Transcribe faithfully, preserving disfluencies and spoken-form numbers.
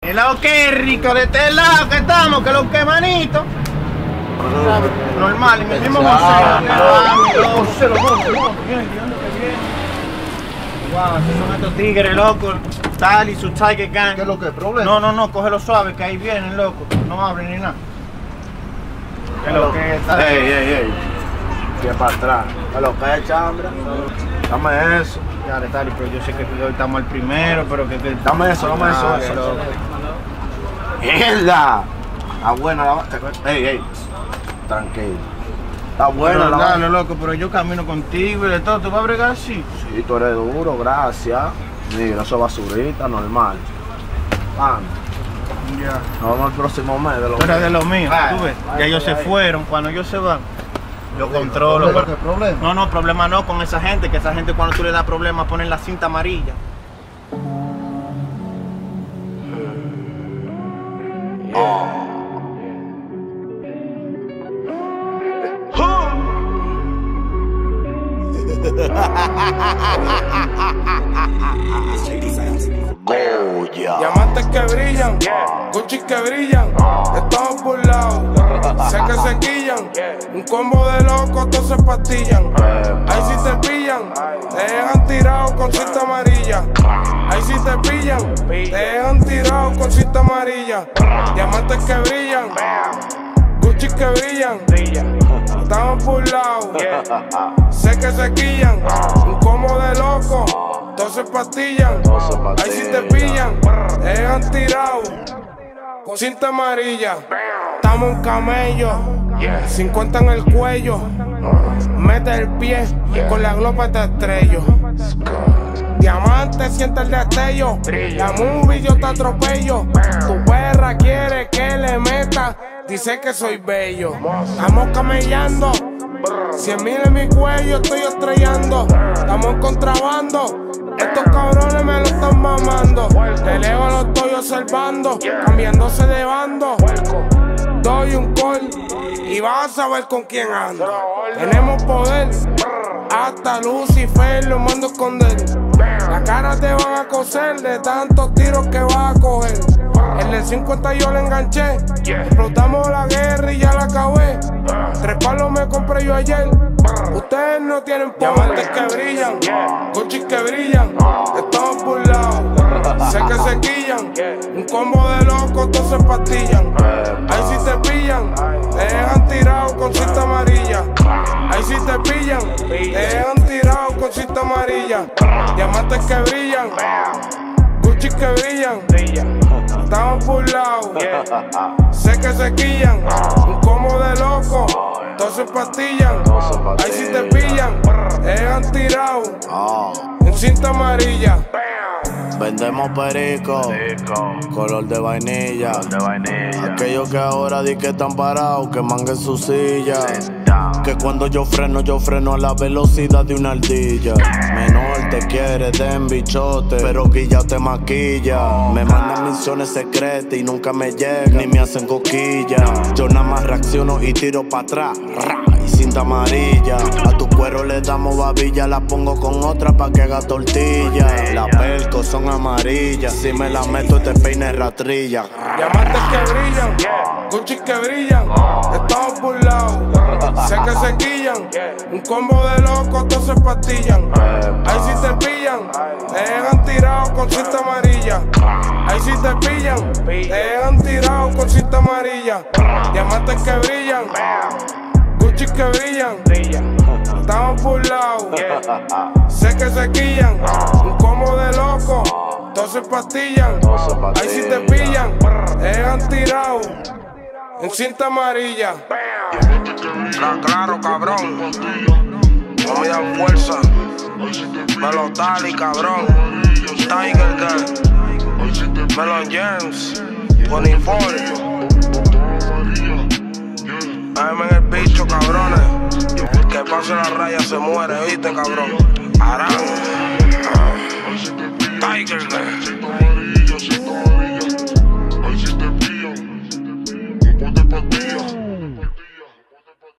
Helado, qué rico de este lado que estamos, que lo que manito. Normal, y me mismo José. Wow, esos son estos tigres, loco. Tal y su Tiger Gang. ¿Qué es lo que es? ¿Problema? No, no, no, cógelo suave, que ahí vienen, loco. No abren ni nada. ¿Qué es lo que es? Ey, ey, ey. Que para atrás. ¿Qué es lo que es, chambra? Dame eso. Ya, Tali, pero yo sé que hoy estamos el primero, pero que... que... Dame eso, dame eso. eso, eso. ¡Mierda! Está buena la... Ey, ey. Tranquilo. Está buena la... Dale, loco, pero yo camino contigo y de todo. ¿Tú vas a bregar así? Sí, tú eres duro, gracias. Mira, eso es basurita, normal. Vamos. Ya. Nos vemos el próximo mes de los... Tú eres de los míos, Ay, tú ves. ay, Ya ellos ay, se ay. fueron. Cuando ellos se van, yo controlo. ¿Problema? Pero... ¿Qué problema? No, no, problema no con esa gente. Que esa gente cuando tú le das problemas ponen la cinta amarilla. Goya. Diamantes que brillan, Gucci que brillan, estamos burlados, sé que se quillan, un combo de locos, todos se pastillan. Ahí si te pillan, te dejan tirado con cinta amarilla. Ahí si te pillan, te dejan tirado con cinta amarilla. Diamantes que brillan, Gucci que brillan, estamos burlados, sé que se quillan, un combo de locos, todos se pastillan. Ahí si te pillan, te dejan tirado con cinta amarilla. Estamos en camello, cincuenta en el cuello. Mete el pie, con la glopa te estrello. Diamante, siente el destello. La movie yo te atropello. Tu perra quiere que le meta, dice que soy bello. Estamos camellando, cien mil en mi cuello estoy estrellando. Estamos en contrabando, estos cabrones me lo están mamando. De lejos lo estoy observando, cambiándose de bando. Doy un call y vas a saber con quién ando. Tenemos poder, hasta Lucifer lo mando a esconder. La cara te van a coser de tantos tiros que vas a coger. El del cincuenta yo le enganché, explotamos la guerra y ya la acabé. Tres palos me compré yo ayer, ustedes no tienen poder. Diamantes que brillan, Gucci que brillan, estamos burlados, sé que se quillan, un combo de locos, todos se pastillan. Ahí si te pillan, te dejan tirado con cinta amarilla. Ahí si te pillan, te dejan tirado con cinta amarilla. Diamantes que brillan, Gucci que brillan, estamos burlados, sé que se quillan, un combo de locos, todos se pastillan. Ahí si te pillan, te dejan tirado en cinta amarilla. Vendemos perico, color de vainilla. Aquellos que ahora di que están parados, que manguen su silla. Que cuando yo freno, yo freno a la velocidad de una ardilla. Menor te quiere, den bichote, pero Guilla te maquilla. Me mandan misiones secretas y nunca me llegan, ni me hacen coquilla. Yo nada más reacciono y tiro para atrás, y cinta amarilla. A tu cuero le damos babilla, la pongo con otra pa' que haga tortilla. Las percos son amarillas, si me la meto te peine ratrilla. Diamantes que brillan, Gucci que brillan, estamos burlados, sé que se quillan, un combo de locos, todos se pastillan. Ahí si te pillan, te dejan tirado con cinta amarilla. Ahí si te pillan, te dejan tirado con cinta amarilla. Diamantes que brillan, Gucci que brillan, estamos burlados, sé que se quillan, un combo de locos, todos se pastillan. Ahí si te pillan, te dejan tirado en cinta amarilla. Claro, claro, cabrón. No me dan fuerza. Melo Tali, cabrón. Tiger Gang. Melon James. veinticuatro. Dame en el bicho, cabrones. Que pase la raya, se muere, ¿viste, cabrón? Arán. Tiger Gang. Ahí si te pillan, después de pastillas.